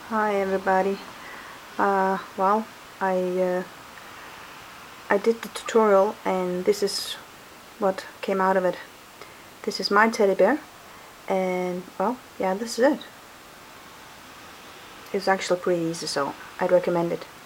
Hi everybody. Well, I did the tutorial and this is what came out of it. This is my teddy bear, and well, yeah, this is it. It's actually pretty easy, so I'd recommend it.